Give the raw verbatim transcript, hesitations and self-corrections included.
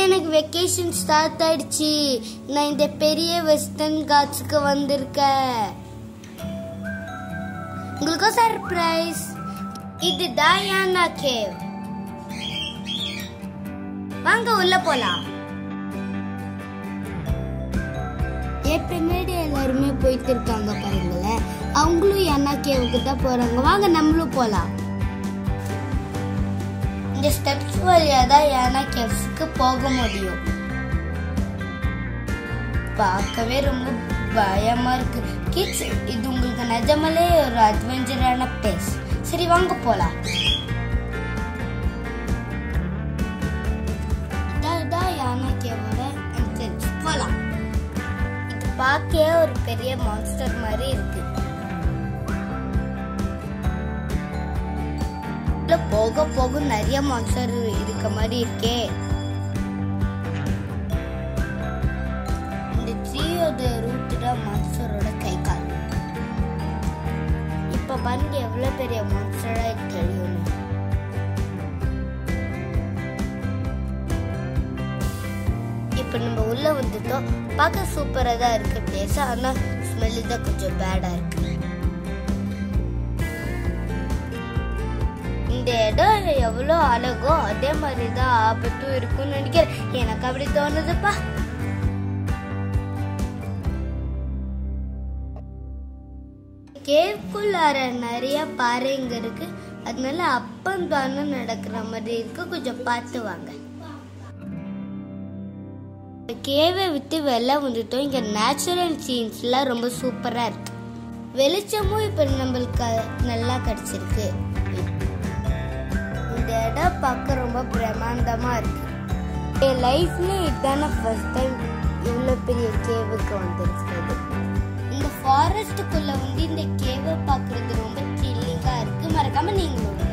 எனக்கு vacation start ஆயிடுச்சு. நான் இந்த பெரிய வெஸ்டர்ன் காட்ஸ்க்கு வந்திருக்கேன். உங்களுக்கு சர்ப்ரைஸ். இது டயானா கேவ். வாங்க உள்ள போலாம். என் பின்னாடி எல்லாருமே போயிட்டு இருக்காங்க பாருங்களேன். அவங்களும் யானா கேவுக்கு தான் போறாங்க. வாங்க நம்மளும் போலாம். இந்த ஸ்டெப்ஸ் வழியா தான் யானா கேவ்ஸ்க்கு போக முடியும். பார்க்கவே ரொம்ப பயமா இருக்கு. கிட்ஸ், இது உங்களுக்கு நிஜமாலே ஒரு அட்வென்ச்சரான பிளேஸ். சரி வாங்க போலாம். இதான் யானா கேவோட என்ட்ரன்ஸ். போலாம். இது பார்க்க ஒரு பெரிய மான்ஸ்டர் மாதிரி இருக்கு. போக போக நிறைய மான்ஸ்டர் இருக்க மாதிரி இருக்கே. இந்த ட்ரீயோட ரூட் தான் மான்ஸ்டரோட கை கால். இப்ப பாருங்க எவ்வளவு பெரிய மான்ஸ்டரா தெரியும். இப்ப நம்ம உள்ள வந்துட்டோம். பார்க்க சூப்பரா தான் இருக்கு பிளேஸ். ஆனா ஸ்மெல் தான் கொஞ்சம் பேடா இருக்கு. இந்த இடம் எவ்வளோ அழகோ அதே மாதிரிதான் ஆபத்தும் இருக்கும்னு நினைக்கிறேன். எனக்கு அப்படி தோணுதுப்பா. கேவ்க்குள்ளார நிறைய பாறைங்க இருக்கு. அதனால அப்பம் தானும் நடக்கிற மாதிரி இருக்கு. கொஞ்சம் பார்த்து வாங்க. கேவை விட்டு வெளில வந்துட்டோம். இங்க நேச்சுரல் சீன்ஸ் எல்லாம் ரொம்ப சூப்பரா இருக்கு. வெளிச்சமும் இப்ப நம்மளுக்கு நல்லா கிடைச்சிருக்கு. இந்த இடம் பார்க்க ரொம்ப பிரமாண்டமா இருக்கு. என் லைஃப்ல இதுதான ஃபர்ஸ்ட் டைம் இவ்வளோ பெரிய கேவுக்கு வந்திருக்கிறது. இந்த ஃபாரஸ்ட்டுக்குள்ள வந்து இந்த கேவை பார்க்கறது ரொம்ப த்ரில்லிங்கா இருக்கு. மறக்காம நீங்களும்